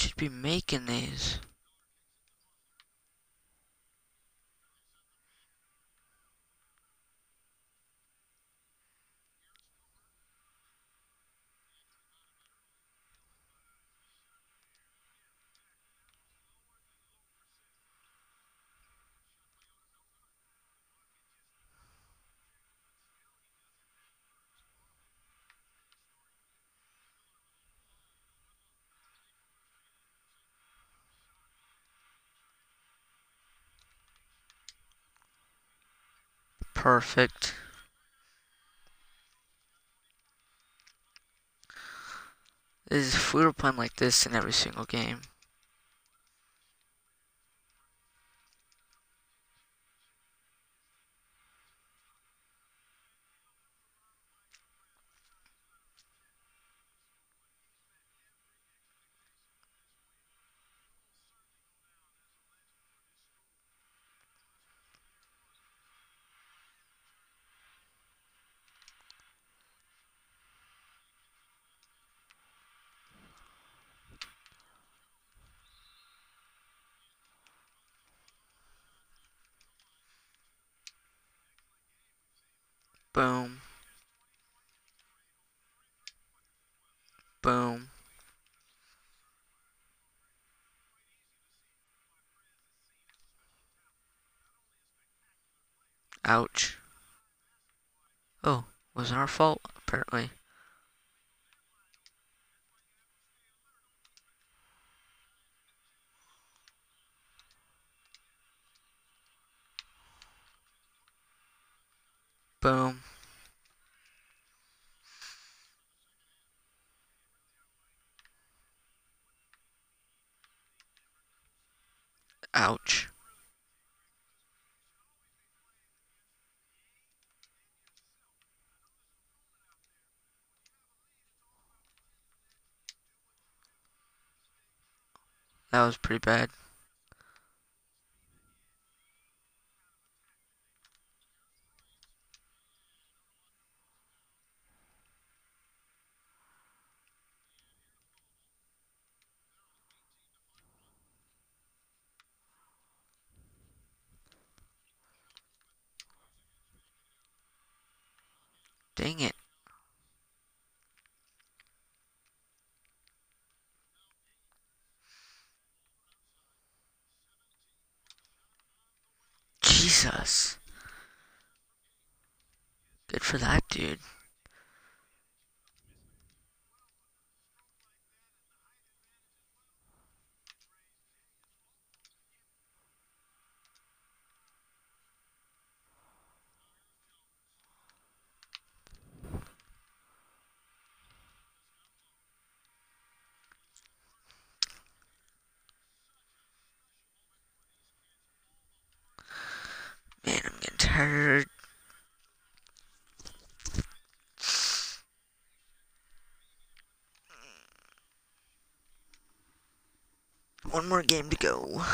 should be making these. Perfect. If we were playing like this in every single game. Boom. Boom. Ouch. Oh, wasn't our fault, apparently. Boom. Ouch. That was pretty bad. Dang it. Jesus. Good for that dude. Man, I'm getting tired. One more game to go.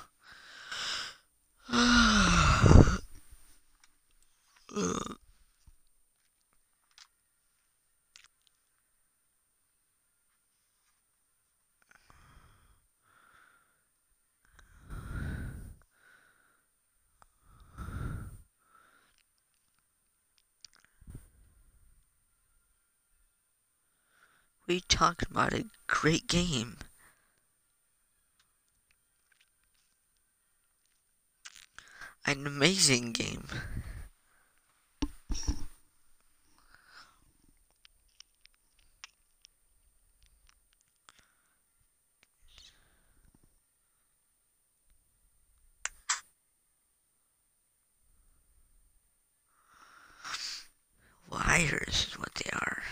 We talked about a great game. An amazing game. Liars is what they are.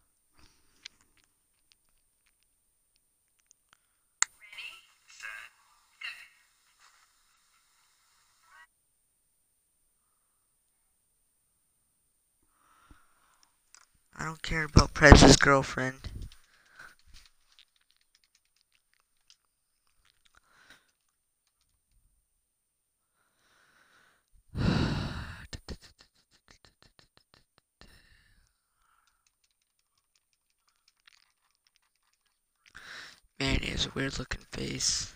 I don't care about Prez's girlfriend. Man, he has a weird looking face.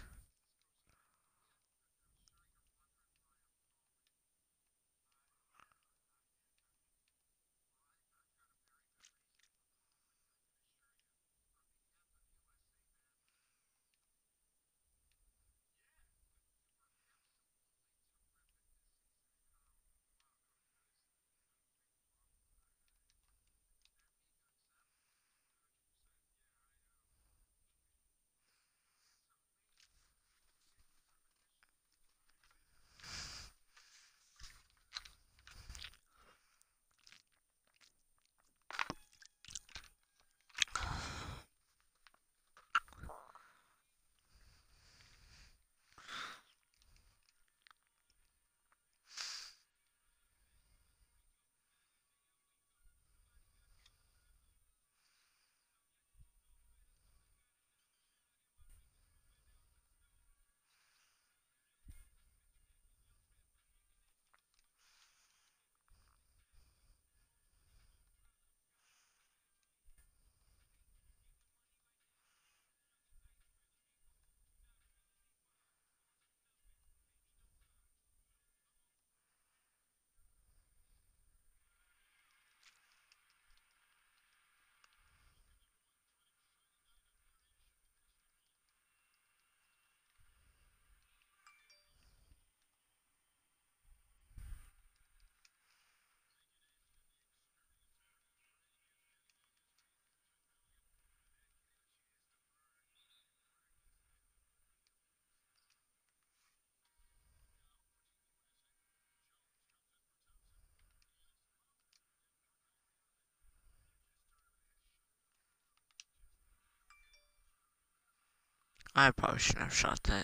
I probably shouldn't have shot that.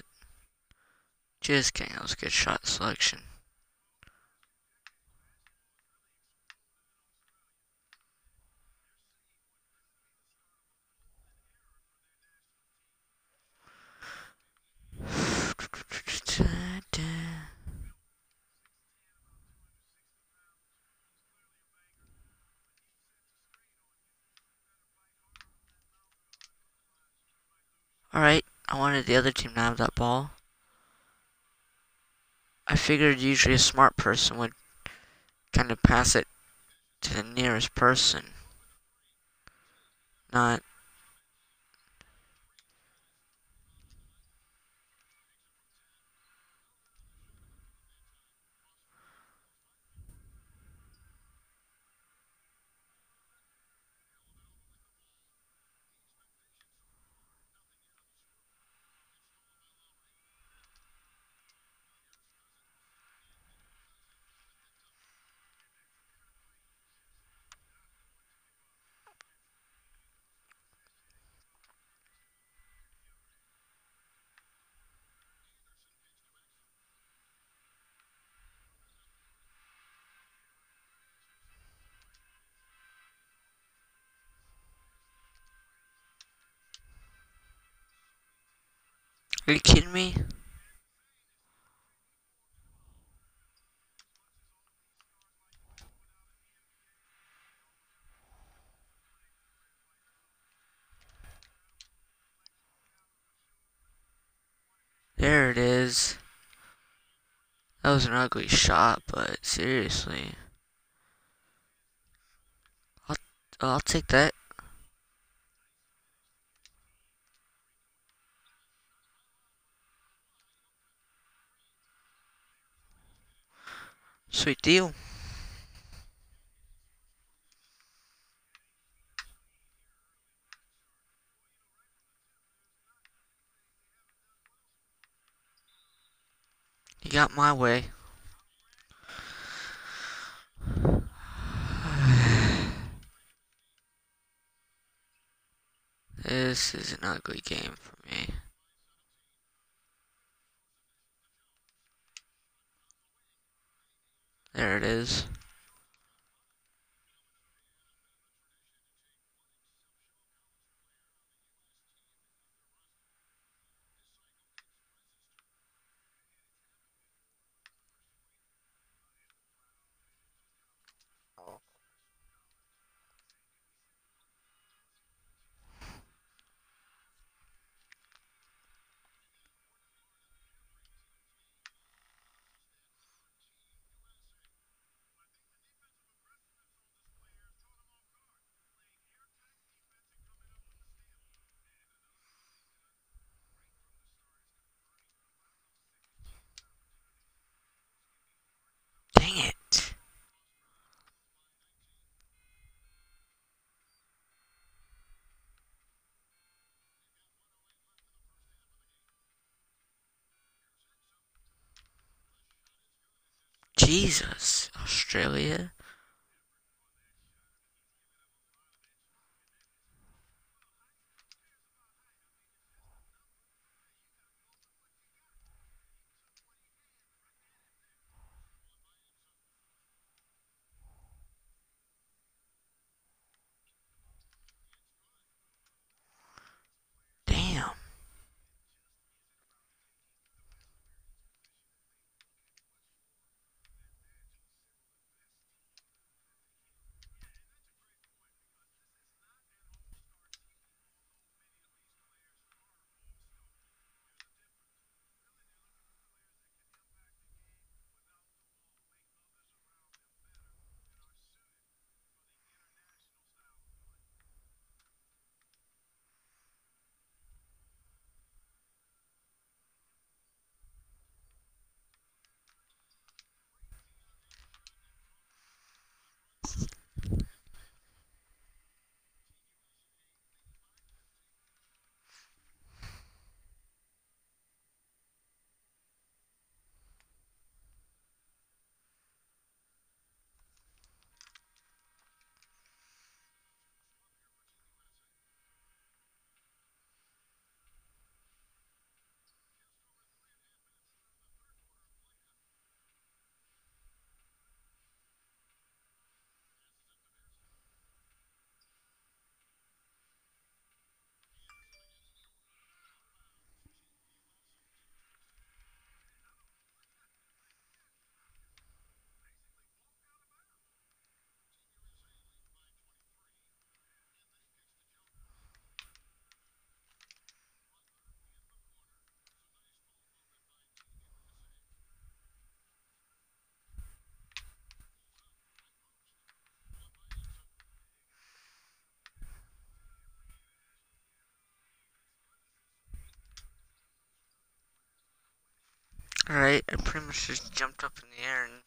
Just kidding, that was a good shot selection. Alright, I wanted the other team to have that ball. I figured usually a smart person would kind of pass it to the nearest person. Not. Are you kidding me? There it is. That was an ugly shot, but seriously. I'll take that. Sweet deal. You got my way. This is an ugly game for me. There it is. Jesus. Australia? Damn. Alright, I pretty much just jumped up in the air and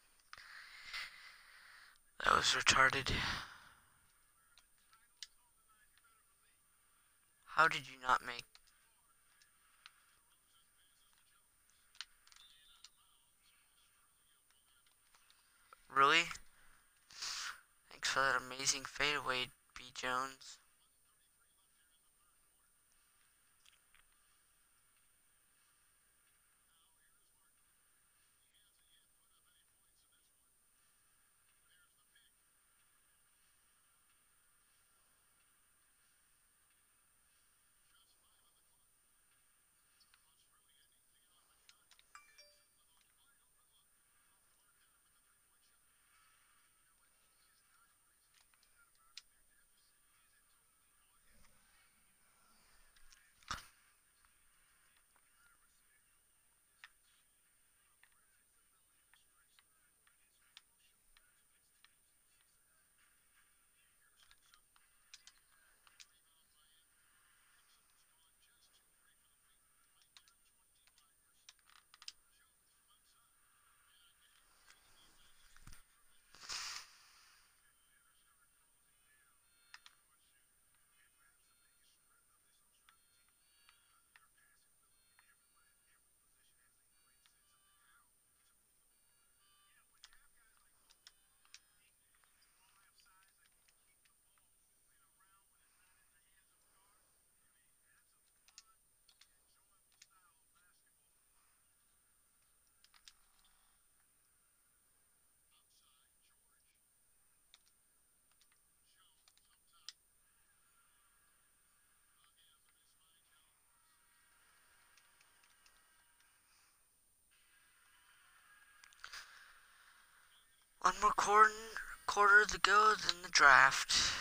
that was retarded. How did you not make... Really? Thanks for that amazing fadeaway, B. Jones. One more quarter to go, then the draft.